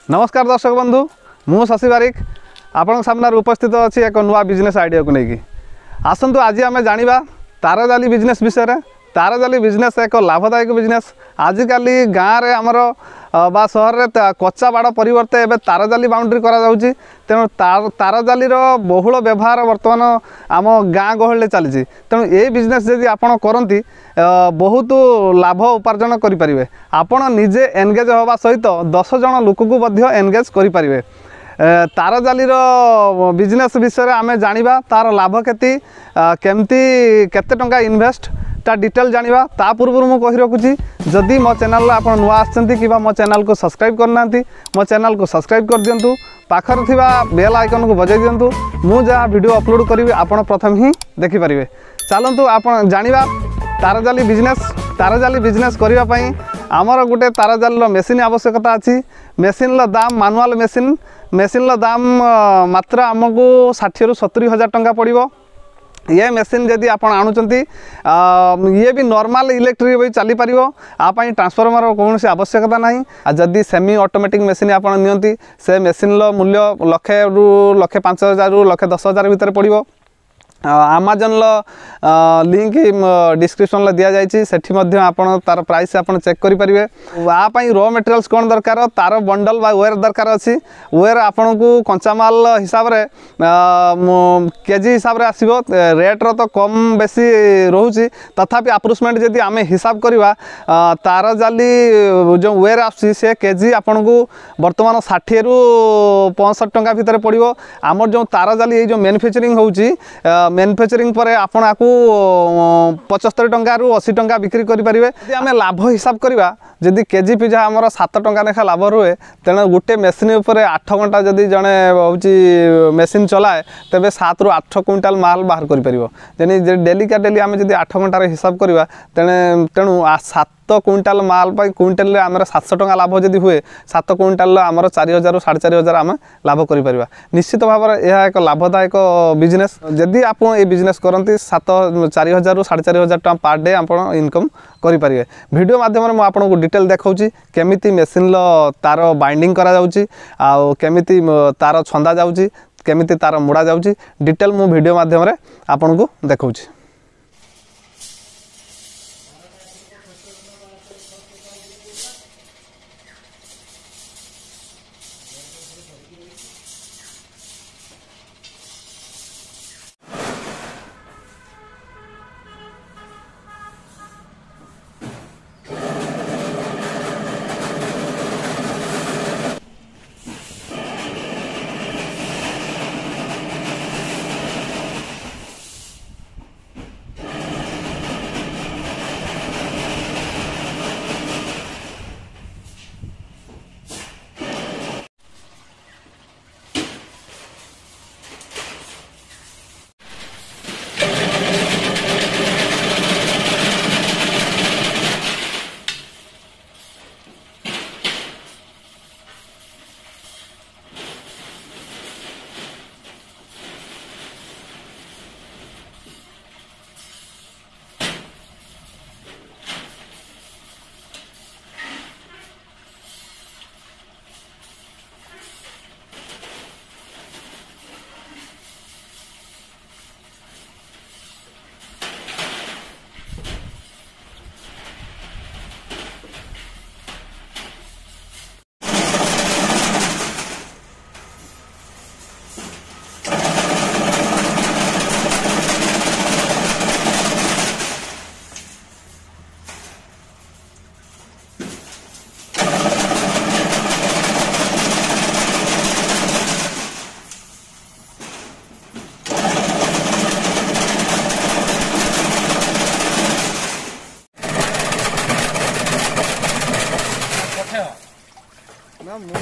नमस्कार दर्शक बंधु मु शशि बारिक आपण सामने उपस्थित अच्छी एक नुआ बिजनेस आइडिया को लेकिन आसतु आज आम जाना तार जाली बिजनेस विषय। तार जाली बिजनेस एक लाभदायक बिजनेस। आजिकल गाँव में आमर बा सहर में कच्चा बाड़ परिवर्ते एवं तार जाली बाउंड्री करा तेणु तार जालीर बहुल व्यवहार बर्तमान आम गाँ गहल चली। तेणु ये बिजनेस जदि आपड़ करती बहुत लाभ उपार्जन करें। आपण निजे एनगेज होगा सहित 10 जन लोक को एनगेज करें। तार जालीर बिजनेस विषय आम जाना तार लाभ क्षति केमती केते टंका इन्वेस्ट ता डिटेल जाना। ता पूर्व मु कहि रखुची जदि मो चैनल आप नुआ आछंती कि मो चैनल को सब्सक्राइब करना मो चैनल को सब्सक्राइब कर दिंतु। पाखर थिबा बेल आइकन को बजाई दिंतु। मु जहाँ वीडियो अपलोड करी आपण प्रथम ही देखि पारिबे। चलंतु आपण जानिबा तार जाली बिजनेस। तार जाली बिजनेस करिवा पई आमर गोटे तार जाली मेसीन आवश्यकता अछि। मेसीन दाम मानुआल मेसीन दाम मात्र आमको 60 ରୁ 70 हजार टंका पड़ो। ये मेसीन जदि आप आणुचंती ये भी नॉर्मल इलेक्ट्रिक भी चली पार। आप ट्रांसफॉर्मर कौन सी आवश्यकता ना। जदि सेमी ऑटोमेटिक मेसीन आप नियंती से मेसीन मूल्य 1,00,000 ରୁ 1,05,000 ରୁ 1,10,000 भितर पड़ो। आमाजन लिंक डिस्क्रिप्शन दि जाइए सेठी आपण तार प्राइस आप चेक करेंगे। यापाई रॉ मटेरियल्स कौन दरकार तार बंडल बा वेयर दरकार अच्छी। वेयर आपन को कंचामाल हिसाब रे केजी हिसाब रे आसीबो। रेट रो तो कम बेसी रोची तथापि अप्रोक्सीमेट जदि आम हिसाब करवा तार जाली जो वेयर आसी से केजी आपन को बर्तमान 60 ରୁ 65 टंका भितर पड़ो। आमर जो तार जाली ये जो मैन्युफैक्चरिंग होची मैन्युफैक्चरिंग पर आपण आपको 75 टंका ରୁ 80 टंका बिक्री करें। यदि आम लाभ हिसाब करवा जदि केजी पिछा आमर 7 टंका लेखा लाभ रुए तेणु गोटे मेसीन उपर 8 घंटा जदि जड़े हूँ मेसीन चलाए तेरे 7 ରୁ 8 क्विंटाल माल बाहर कर डेली का डेली आम जब 8 घंटार हिसाब करवा तेणु 7 क्विंटाल माल क्विंटाल आम 700 टंका लाभ जदि हुए 7 क्विंटाल आमर 4,000 ରୁ 4,500 आम लाभ करें। निश्चित भाव में यह एक लाभदायक बिजनेस। जदि आप ये बिजनेस करती 4,000 ରୁ 4,500 टका पर डे आप इनकम करें। वीडियो माध्यम मुझे आपको डिटेल देखा केमिति मेसीन तार बाइंडिंग करा जाउची आ केमिति तार छंदा जाउची केमिति तार मुड़ा जाउची डिटेल मु वीडियो माध्यम रे आपको देखौची। ना मु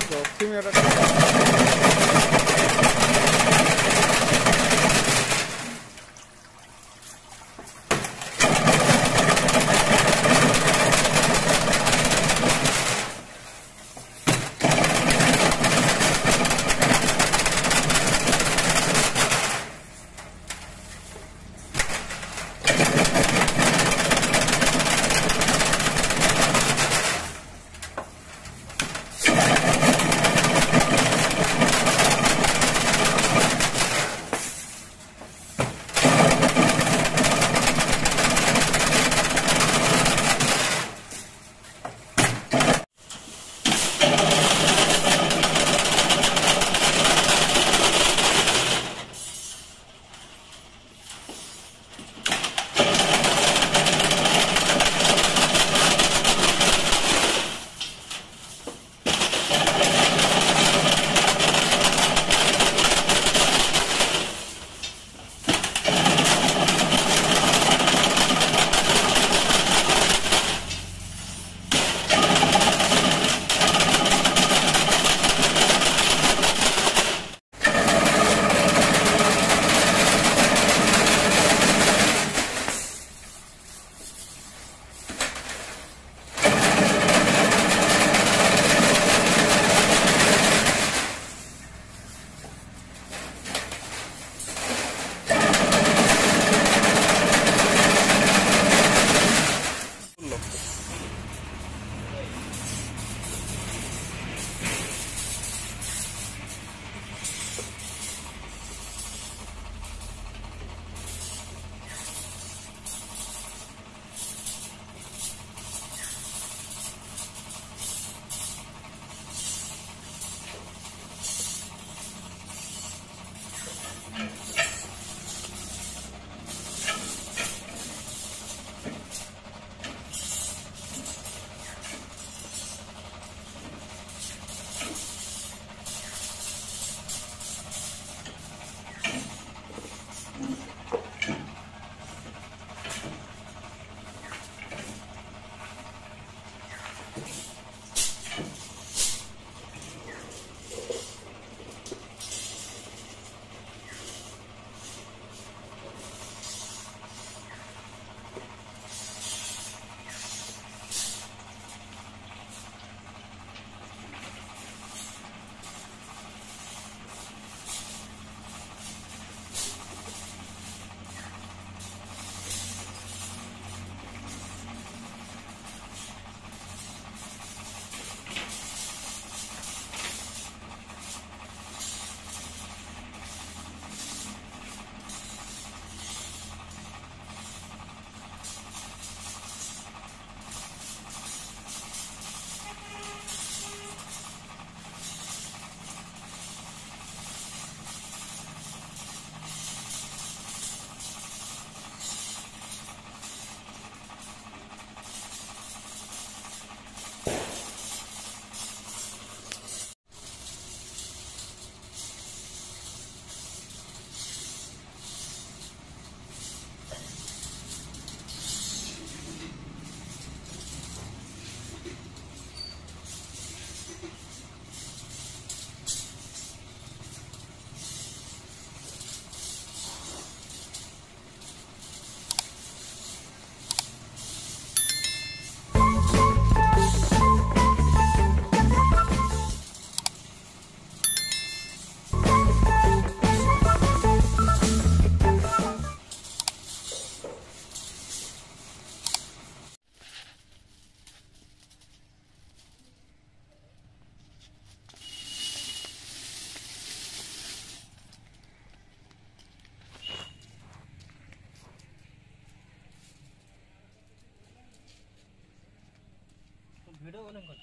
ଅନେକ